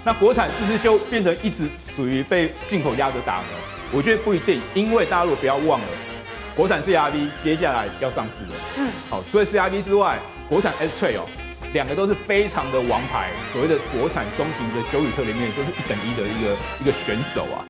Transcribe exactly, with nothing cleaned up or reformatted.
那国产是不是就变成一直属于被进口压着打呢？我觉得不一定，因为大家如果不要忘了，国产 C R V 接下来要上市了。嗯，好，除了 C R V 之外，国产 S Trail 哦，两个都是非常的王牌，所谓的国产中型的休旅车里面就是一等一的一个一个选手啊。